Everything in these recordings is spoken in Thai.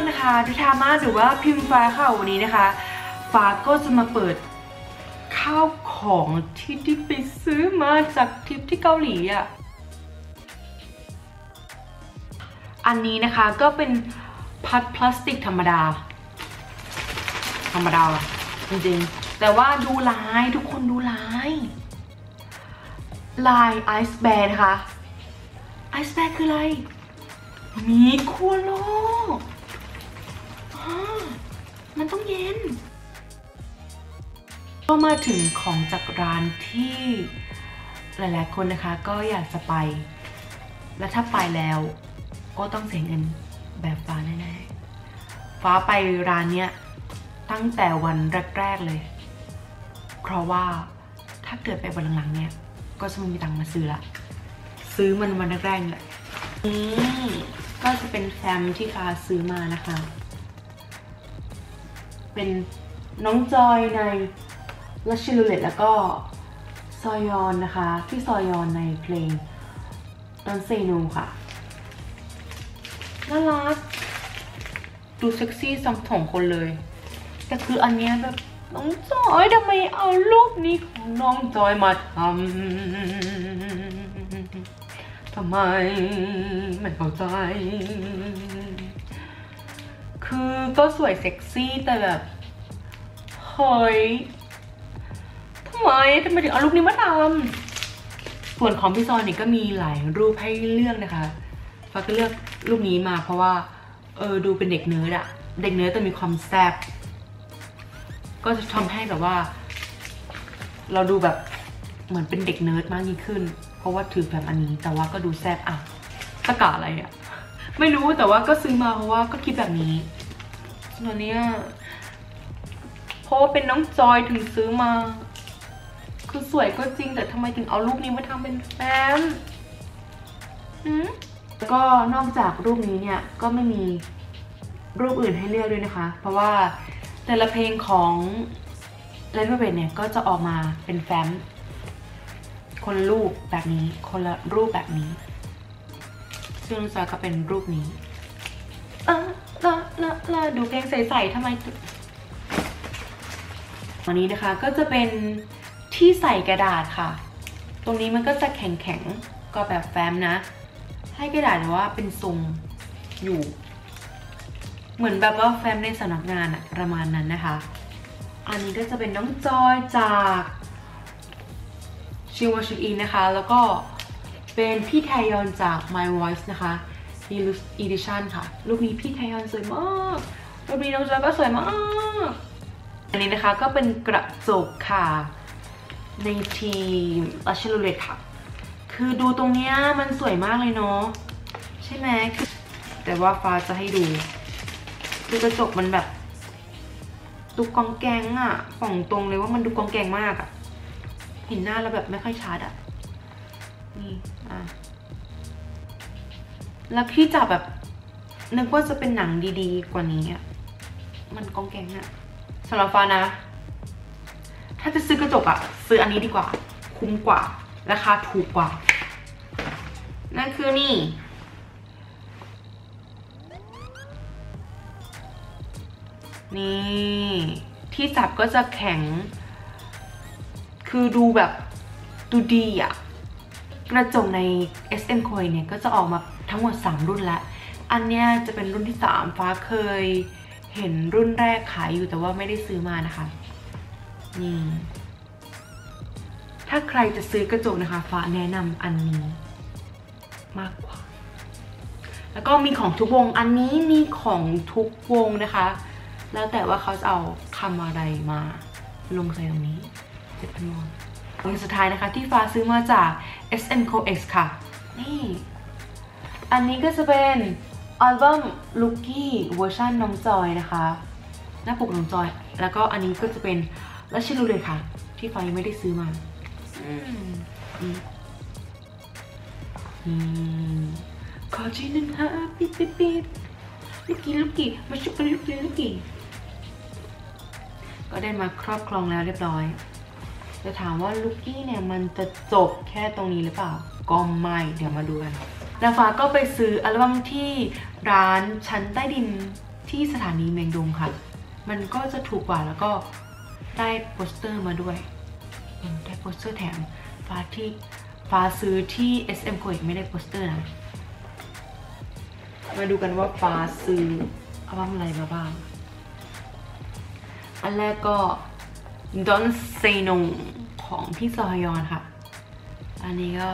นะคะดิทามาหรือว่าพิมพ์ฟ้าค่ะวันนี้นะคะฟ้าก็จะมาเปิดข้าวของที่ไปซื้อมาจากทริปที่เกาหลีอ่ะอันนี้นะคะก็เป็นพัดพลาสติกธรรมดาจริงๆแต่ว่าดูลายทุกคนดูลายไอซ์แบร์นะคะไอซ์แบร์คืออะไรมีขั้วโลกมันต้องเย็นก็มาถึงของจากร้านที่หลายๆคนนะคะก็อยากจะไปและถ้าไปแล้วก็ต้องเสียเงินแบบฟ้าแน่ๆฟ้าไปร้านเนี้ยตั้งแต่วันแรกๆเลยเพราะว่าถ้าเกิดไปวันหลังๆเนี่ยก็จะไม่มีตังค์มาซื้อมันวันแรกๆเลยนี่ก็จะเป็นแฟมที่ฟ้าซื้อมานะคะเป็นน้องจอยในลัชชิลูเลตแล้วก็ซอยอนนะคะที่ซอยอนในเพลงดอนเซนูค่ะน่ารักดูเซ็กซี่ทั้งสองคนเลยแต่คืออันเนี้ยแบบน้องจอยทำไมเอารูปนี้ของน้องจอยมาทำไมไม่เข้าใจคือก็สวยเซ็กซี่แต่แบบเฮ้ยทำไมถึงเอารูปนี้มาทำส่วนของพี่ซอนนี่ก็มีหลายรูปให้เลือกนะคะฟ้าก็เลือกรูปนี้มาเพราะว่าดูเป็นเด็กเนิร์ดอะเด็กเนิร์ดแต่มีความแซ่บก็จะทำให้แบบว่าเราดูแบบเหมือนเป็นเด็กเนิร์ดมากยิ่งขึ้นเพราะว่าถือแบบอันนี้แต่ว่าก็ดูแซ่บอ่ะตะกะอะไรอ่ะไม่รู้แต่ว่าก็ซื้อมาเพราะว่าก็คิดแบบนี้ส่วนนี้เพราะว่าเป็นน้องจอยถึงซื้อมาคือสวยก็จริงแต่ทำไมถึงเอารูปนี้มาทำเป็นแฟนแล้วก็นอกจากรูปนี้เนี่ยก็ไม่มีรูปอื่นให้เลือกด้วยนะคะเพราะว่าแต่ละเพลงของเลนเวอร์เบดเนี่ยก็จะออกมาเป็นแฟ้มคนละรูปแบบนี้คนละรูปแบบนี้ซึ่งน้องจอยก็เป็นรูปนี้ดูเพลงใสๆทำไมวันนี้นะคะก็จะเป็นที่ใส่กระดาษค่ะตรงนี้มันก็จะแข็งๆก็แบบแฟ้มนะให้กระดาษแต่ว่าเป็นทรงอยู่เหมือนแบบว่าแฟ้มในสำนักงานอะประมาณนั้นนะคะอันนี้ก็จะเป็นน้องจอยจากชิวชิอินนะคะแล้วก็เป็นพี่ไทยอนจาก My Voice นะคะ Deluxe Edition ค่ะรูปนี้พี่ไทยอนสวยมากรูปนี้น้องจอยก็สวยมากอันนี้นะคะก็เป็นกระจกค่ะในทีมลัชชิลูเลตค่ะคือดูตรงเนี้ยมันสวยมากเลยเนาะใช่ไหมแต่ว่าฟ้าจะให้ดูกระจกมันแบบดูกองแกงอ่ะป่องตรงเลยว่ามันดูกองแกงมากอ่ะเห็นหน้าแล้วแบบไม่ค่อยชัดอ่ะนี่แล้วพี่จับแบบนึกว่าจะเป็นหนังดีๆกว่านี้อ่ะมันกองแกงอ่ะสำหรับฟ้านะถ้าจะซื้อกระจกอ่ะซื้ออันนี้ดีกว่าคุ้มกว่าราคาถูกกว่านั่นคือนี่ที่จับก็จะแข็งคือดูแบบดูดีอ่ะกระจกใน SM Koi เนี่ยก็จะออกมาทั้งหมด3รุ่นแล้วอันเนี้ยจะเป็นรุ่นที่3ฟ้าเคยเห็นรุ่นแรกขายอยู่แต่ว่าไม่ได้ซื้อมานะคะนี่ถ้าใครจะซื้อกระจกนะคะฟ้าแนะนำอันนี้มากกว่าแล้วก็มีของทุกวงอันนี้มีของทุกวงนะคะแล้วแต่ว่าเขาจะเอาคำอะไรมาลงใส่ตรงนี้7,000 วอนอันสุดท้ายนะคะที่ฟ้าซื้อมาจาก SM Coex ค่ะนี่อันนี้ก็จะเป็นอัลบั้ม Lucky เวอร์ชันน้องจอยนะคะหน้าปกน้องจอยแล้วก็อันนี้ก็จะเป็นลัชชิลูเลตค่ะที่ฟ้ายังไม่ได้ซื้อมาขอชี้นึงฮะปิดลูกกี้มาชุบเป็นลูกกี้ก็ได้มาครอบครองแล้วเรียบร้อยจะถามว่าลูกกี้เนี่ยมันจะจบแค่ตรงนี้หรือเปล่าก็ไม่เดี๋ยวมาดูกันแล้วฟ้าก็ไปซื้ออัลบั้มที่ร้านชั้นใต้ดินที่สถานีเมียงดงค่ะมันก็จะถูกกว่าแล้วก็ได้โปสเตอร์มาด้วยได้โปสเตอร์แถมฟ้าซื้อที่ SM Coex ไม่ได้โปสเตอร์นะมาดูกันว่าฟ้าซื้ออัลบั้มอะไรมาบ้างอันแรกก็ Don't Say No ของพี่ซอฮยอนค่ะอันนี้ก็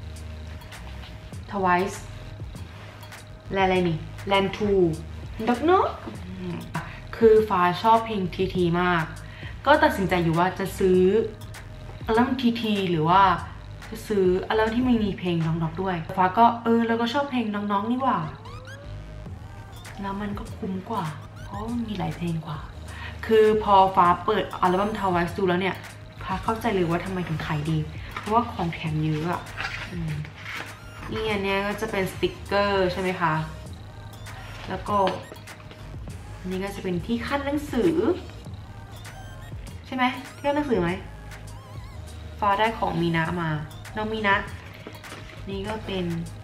Twice และอะไรนี่ Land 2 Dog No คือฟ้าชอบเพลงทีมากก็ตัดสินใจอยู่ว่าจะซื้ออัลบั้มทีหรือว่าจะซื้ออัลบั้มที่ไม่มีเพลงน้องๆด้วยฟ้าก็เราก็ชอบเพลงน้องๆนี่หว่าแล้วมันก็คุ้มกว่าเพราะมันมีหลายเพลงกว่าคือพอฟ้าเปิดอัลบั้ม Twice ดูแล้วเนี่ยฟ้าเข้าใจเลยว่าทำไมถึงขายดีเพราะว่าของแถมเยอะอ่ะนี่อันเนี้ยก็จะเป็นสติกเกอร์ใช่ไหมคะแล้วก็นี่ก็จะเป็นที่ขั้นหนังสือใช่ไหมที่ขั้นหนังสือไหมฟ้าได้ของมีนะมาน้องมีนะนี่ก็เป็น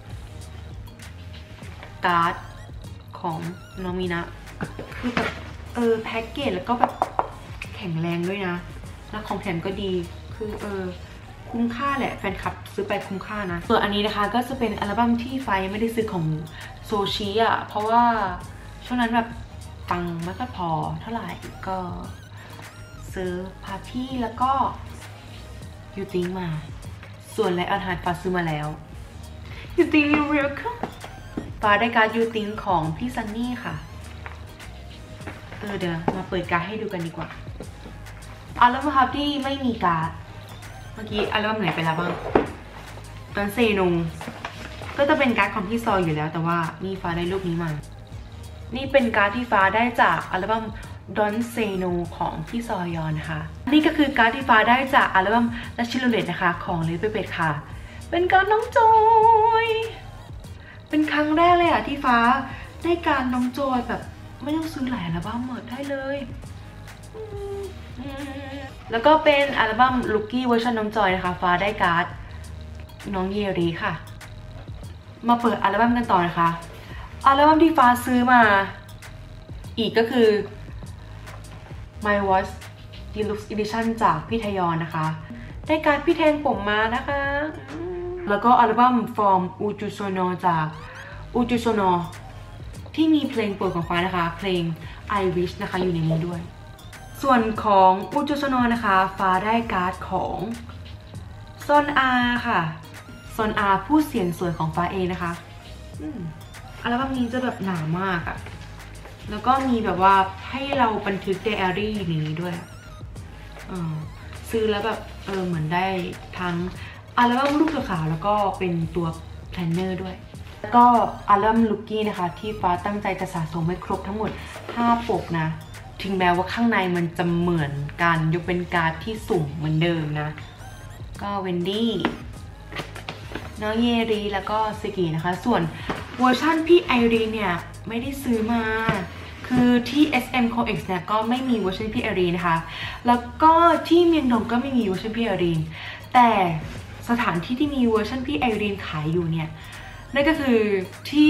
การ์ดของน้องมีนะคือแบบแพ็กเกจแล้วก็แบบแข็งแรงด้วยนะแล้วของแถมก็ดีคือคุ้มค่าแหละแฟนคลับซื้อไปคุ้มค่านะส่วนอันนี้นะคะก็จะเป็นอัลบั้มที่ฟ้ายังไม่ได้ซื้อของโซชิอ่ะเพราะว่าช่วงนั้นแบบตังค์ไม่ค่อยพอเท่าไหร่ก็ซื้อพาร์ตี้แล้วก็ยูติงมาส่วนไลออนฮาร์ดฟ้าซื้อมาแล้วยูติงยูเรียลค่ะฟ้าได้การ์ดยูติงของพี่ซันนี่ค่ะเดี๋ยวมาเปิดการ์ดให้ดูกันดีกว่าอัลบั้มครับที่ไม่มีการ์ดเมื่อกี้อัลบั้มไหนไปแล้วบ้างตอนเซนงก็จะเป็นการ์ดของพี่ซอยอยู่แล้วแต่ว่านี่ฟ้าได้รูปนี้มานี่เป็นการ์ดที่ฟ้าได้จากอัลบั้ม Don't Say No ของพี่ซอยอนนะคะนี่ก็คือการ์ดที่ฟ้าได้จากอัลบั้ม La Chilolette นะคะของเลเปเปตค่ะเป็นการ์ดน้องจอยเป็นครั้งแรกเลยอะที่ฟ้าได้การ์ดน้องจอยแบบไม่ต้องซื้อหลายอัลบั้มหมดได้เลยแล้วก็เป็นอัลบั้ม Lucky เวอร์ชันน้องจอยนะคะฟ้าได้การ์ดน้องเยรีค่ะมาเปิดอัลบั้มกันต่อนะคะอัลบั้มที่ฟ้าซื้อมาอีกก็คือ My Watch Deluxe Edition จากพี่ทยอนนะคะได้การ์ดพี่แทงผมมานะคะแล้วก็อัลบั้ม From Ujusono จากUjusono ที่มีเพลงโปรดของฟ้านะคะเพลง I Wish นะคะอยู่ในนี้ด้วยส่วนของUjusonoนะคะฟ้าได้การ์ดของซอนอาค่ะซอนอาผู้เสียงสวยของฟ้าเองนะคะอัลบั้มนี้จะแบบหนามากอะแล้วก็มีแบบว่าให้เราบันทึกไดอารี่อย่างนี้ด้วยซื้อแล้วแบบเหมือนได้ทั้งอัลบั้มรูปขาวแล้วก็เป็นตัวแพลนเนอร์ด้วยแล้วก็อัลบั้มลุกกี้นะคะที่ฟ้าตั้งใจจะสะสมให้ครบทั้งหมด5 ปกนะถึงแม้ว่าข้างในมันจะเหมือนกันยกเป็นการ์ดที่สุ่มเหมือนเดิมนะก็เวนดี้น้องเยรีแล้วก็ซิกินะคะส่วนเวอร์ชันพี่ไอรีนเนี่ยไม่ได้ซื้อมาคือที่ SM Coex เนี่ยก็ไม่มีเวอร์ชันพี่ไอรีนนะคะแล้วก็ที่เมียงดงก็ไม่มีเวอร์ชันพี่ไอรีนแต่สถานที่ที่มีเวอร์ชันพี่ไอรีนขายอยู่เนี่ยนั่นก็คือที่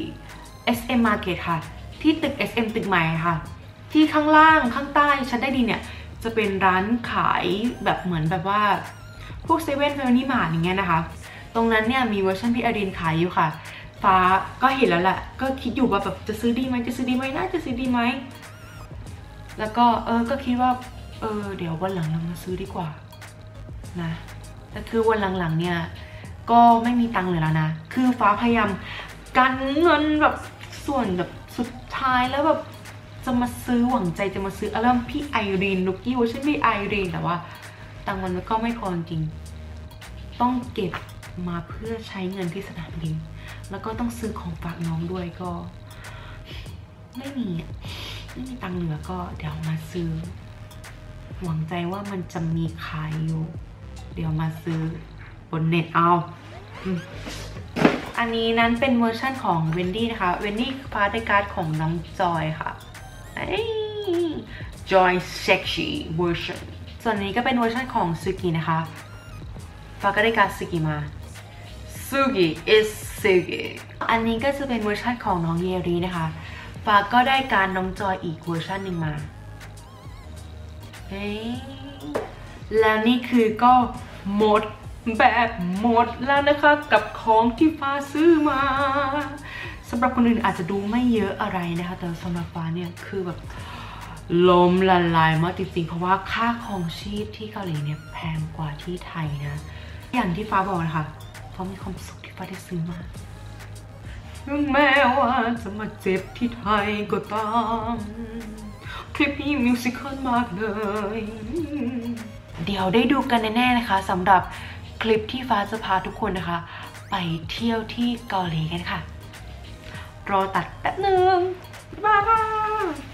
SM Market ค่ะที่ตึก SM ตึกใหม่ค่ะที่ข้างล่างข้างใต้ชั้นใต้ดินเนี่ยจะเป็นร้านขายแบบเหมือนแบบว่าพวกเซเว่นเฟมิลี่มาร์ทอย่างเงี้ยนะคะตรงนั้นเนี่ยมีเวอร์ชันพี่ไอรีนขายอยู่ค่ะฟ้าก็เห็นแล้วแหละก็คิดอยู่ว่าแบบจะซื้อดีไหมจะซื้อดีไหมน่าจะซื้อดีไหมแล้วก็ก็คิดว่าเดี๋ยววันหลังเรามาซื้อดีกว่านะแต่คือวันหลังๆเนี่ยก็ไม่มีตังค์เลยแล้วนะคือฟ้าพยายามกันเงินแบบส่วนแบบสุดท้ายแล้วแบบจะมาซื้อหวังใจจะมาซื้ออัลบั้มพี่ไอรีนลุกกี้เวอร์ชันพี่ไอรีนแต่ว่าตังค์มันก็ไม่พอจริงต้องเก็บมาเพื่อใช้เงินที่สนามบินแล้วก็ต้องซื้อของฝากน้องด้วยก็ไม่มีตังค์เหลือก็เดี๋ยวมาซื้อหวังใจว่ามันจะมีขายอยู่เดี๋ยวมาซื้อบนเน็ตเอาอันนี้นั้นเป็นเวอร์ชั่นของเวนดี้นะคะเวนดี้ฟ้าได้การ์ดของน้องจอยค่ะJoy Sexy Version ส่วนนี้ก็เป็นเวอร์ชันของซูกินะคะฟ้าก็ได้การ์ดซูกิมาซูกิ is ซูกิอันนี้ก็จะเป็นเวอร์ชันของน้องเยรีนะคะฟ้าก็ได้การน้องจอยอีกเวอร์ชันหนึ่งมาเฮ้ยแล้วนี่คือก็หมดแบบหมดแล้วนะคะกับของที่ฟ้าซื้อมาสำหรับคนอื่นอาจจะดูไม่เยอะอะไรนะคะแต่สำหรับฟ้าเนี่ยคือแบบล้มละลายมากจริงๆเพราะว่าค่าครองชีพที่เกาหลีเนี่ยแพงกว่าที่ไทยนะอย่างที่ฟ้าบอกนะคะฟ้ามีความสุขที่ฟ้าได้ซื้อมาถึงแม้ว่าจะมาเจ็บที่ไทยก็ตามคลิปนี้มิวสิคลมากเลยเดี๋ยวได้ดูกันแน่ๆนะคะสำหรับคลิปที่ฟ้าจะพาทุกคนนะคะไปเที่ยวที่เกาหลีกันค่ะรอตัดแป๊บนึงบ๊ายบาย